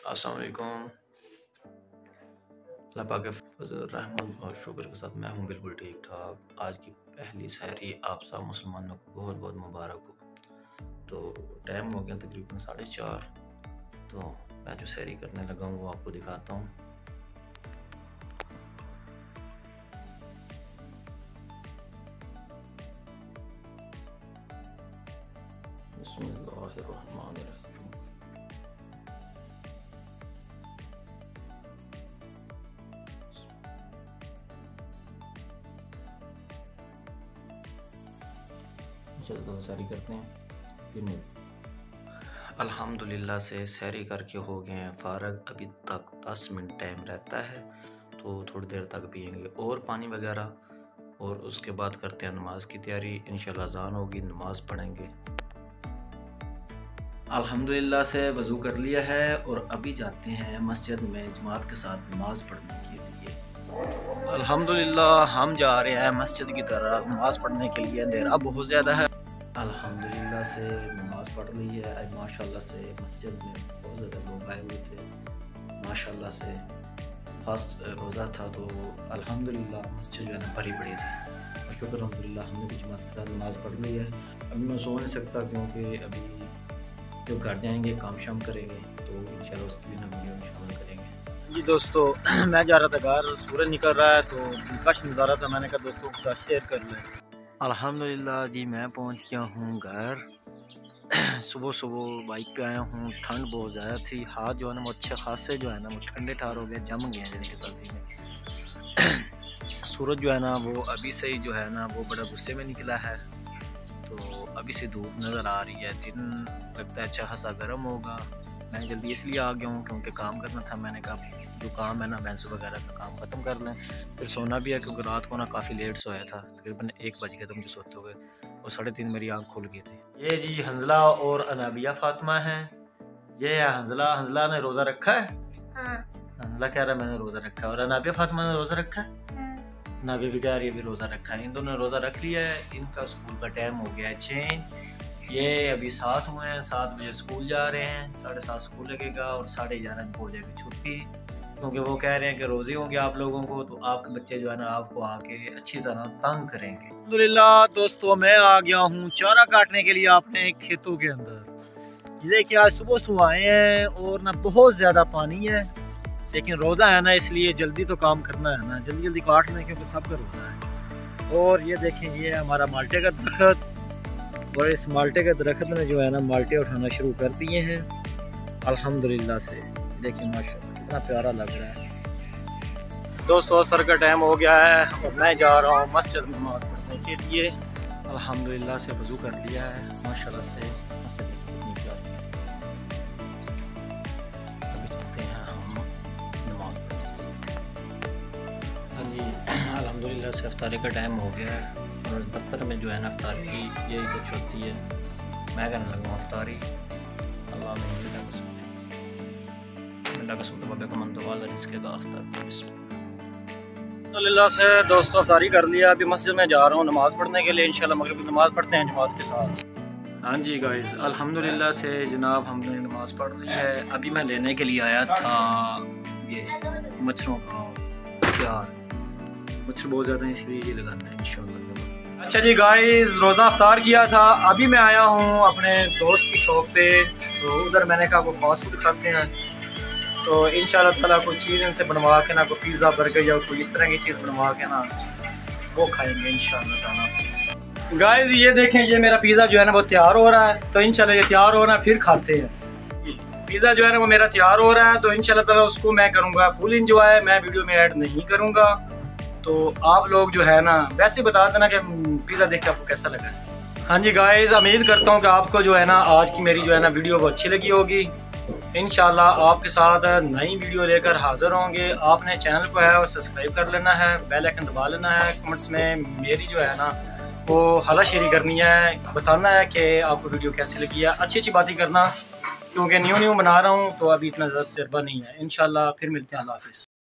अस्सलाम वालेकुम। अल्लाह पाक के फज़ल रहमत और शुक्र के साथ मैं हूँ बिल्कुल ठीक ठाक। आज की पहली सहरी आप सब मुसलमानों को बहुत बहुत मुबारक हो। तो टाइम हो गया तकरीबन 4:30। तो मैं जो सहरी करने लगा हूँ वो आपको दिखाता हूँ। बिस्मिल्लाहिर्रहमानिर्रहीम। चलो तो सहरी करते हैं फिर अल्हम्दुलिल्लाह से सहरी करके हो गए हैं फ़ारग। अभी तक 10 मिनट टाइम रहता है तो थोड़ी देर तक पियेंगे और पानी वगैरह और उसके बाद करते हैं नमाज की तैयारी। इंशाल्लाह अज़ान होगी, नमाज पढ़ेंगे। अल्हम्दुलिल्लाह से वज़ू कर लिया है और अभी जाते हैं मस्जिद में जमात के साथ नमाज पढ़ने के लिए। अल्हम्दुलिल्लाह हम जा रहे हैं मस्जिद की तरफ नमाज पढ़ने के लिए। अंधेरा बहुत ज़्यादा है। अल्हम्दुलिल्लाह से नमाज पढ़ ली है। आज माशाल्लाह से मस्जिद में बहुत ज़्यादा लोग आए हुए थे। माशाल्लाह से फर्स्ट रोज़ा था तो अल्हम्दुलिल्लाह मस्जिद जो है ना भरी पड़ी थी। और शुक्र अल्हम्दुलिल्लाह हमने भी जमात के साथ नमाज पढ़ ली है। अभी मैं सो नहीं सकता क्योंकि अभी जो घर जाएंगे काम शाम करेंगे तो इंशाल्लाह उसकी भी वीडियो में शामिल करेंगे। जी दोस्तों मैं जा रहा था घर, सूरज निकल रहा है तो दिलकश नज़ारा था। मैंने कहा दोस्तों के साथ शेयर कर लें। अल्हम्दुलिल्लाह जी मैं पहुंच गया हूं घर। सुबह सुबह बाइक पे आया हूं। ठंड बहुत ज़्यादा थी। हाथ जो है ना वो अच्छे खासे जो है ना वो ठंडे ठार हो गए, जम गए हैं के सर्दी में। सूरज जो है ना वो अभी से ही जो है ना वो बड़ा गुस्से में निकला है। तो अभी से धूप नज़र आ रही है। दिन लगता है अच्छा खासा गर्म होगा। मैं जल्दी इसलिए आ गया हूँ क्योंकि काम करना था। मैंने कहा जो काम है ना भैंसों वगैरह का काम ख़त्म कर लें, फिर सोना भी है क्योंकि रात को ना काफ़ी लेट सोया था। तकरीबन 1 बज गया था मुझे सोते हुए और 3:30 मेरी आँख खुल गई थी। ये जी हंजला और अनाबिया फातिमा हैं। ये है हंजला। हंजला ने रोज़ा रखा है। हाँ। हंजला कह रहा है मैंने रोज़ा रखा है और अनाबिया फातिमा ने रोज़ा रखा है। नाबी भी कह रही है भी रोज़ा रखा है। इन दोनों ने रोज़ा रख लिया है। इनका स्कूल का टाइम हो गया है 6। ये अभी 7 हुए हैं। 7 बजे स्कूल जा रहे हैं। 7:30 स्कूल लगेगा और 11:30 को हो जाएगी छुट्टी क्योंकि वो कह रहे हैं कि रोज़े होंगे आप लोगों को तो आपके बच्चे जो है ना आपको आके अच्छी तरह तंग करेंगे। अल्हम्दुलिल्लाह दोस्तों मैं आ गया हूँ चारा काटने के लिए अपने खेतों के अंदर। ये देखिए आज सुबह सुबह आए हैं और ना बहुत ज़्यादा पानी है लेकिन रोज़ा है ना इसलिए जल्दी तो काम करना है ना, जल्दी जल्दी काट लें क्योंकि सबका रोज़ा है। और ये देखें ये है हमारा माल्टे का दरख्त और इस माल्टे के दरख्त में जो है ना माल्टे उठाना शुरू कर दिए हैं अल्हम्दुलिल्लाह से। देखिए माशाल्लाह कितना प्यारा लग रहा है। दोस्तों असर का टाइम हो गया है और मैं जा रहा हूँ मस्जिद में नमाज़ पढ़ने के लिए। अल्हम्दुलिल्लाह से वज़ू कर लिया है माशाल्लाह से। अल्हम्दुलिल्लाह से अफ्तारी का टाइम हो गया है और दफ्तर में जो है ना अफ्तारी की यही कुछ होती है। मैं करने लगा हूँ अफ्तारी। अल्लाह अल्हम्दुलिल्लाह से दोस्तों अफ्तारी कर लिया। अभी मस्जिद में जा रहा हूँ नमाज़ पढ़ने के लिए। इंशाल्लाह मगरिब की नमाज़ पढ़ते हैं जमात के साथ। हाँ जी गाइस अल्हम्दुलिल्लाह से जनाब हमने नमाज़ पढ़ ली है। अभी मैं लेने के लिए आया था ये मच्छरों का प्यार। मच्छर बहुत ज़्यादा है इसलिए ये लगाना है इंशाल्लाह। अच्छा जी गाइस रोज़ा अफ्तार किया था। अभी मैं आया हूँ अपने दोस्त की शॉप पे तो उधर मैंने कहा वो फास्ट फूड खाते हैं तो इंशाल्लाह ताला कोई चीज़ इनसे बनवा के ना कोई पिज़्ज़ा बर्गर या कोई इस तरह की चीज़ बनवा के ना वो खाएंगे इंशाल्लाह ताला। गाइस ये देखें ये मेरा पिज़्ज़ा जो है ना वो तैयार हो रहा है तो इंशाल्लाह ये तैयार हो रहा है फिर खाते हैं। पिज़्ज़ा जो है ना वो मेरा तैयार हो रहा है तो इंशाल्लाह ताला उसको मैं करूँगा फुल इंजॉय। मैं वीडियो में ऐड नहीं करूँगा तो आप लोग जो है ना वैसे बता देना कि पिज़्ज़ा देख के आपको कैसा लगा। हाँ जी गाइस उम्मीद करता हूँ कि आपको जो है ना आज की मेरी जो है ना वीडियो वो अच्छी लगी होगी। इंशाल्लाह आपके साथ नई वीडियो लेकर हाज़िर होंगे। आपने चैनल को है वो सब्सक्राइब कर लेना है, बेल आइकन दबा लेना है। कमेंट्स में मेरी जो है ना वो हलाशेरी करनी है, बताना है कि आपको वीडियो कैसी लगी है। अच्छी अच्छी बातें करना क्योंकि न्यू बना रहा हूँ तो अभी इतना ज़्यादा तजर्बा नहीं है। इंशाल्लाह फिर मिलते हैं। अल्लाह हाफ़िज़।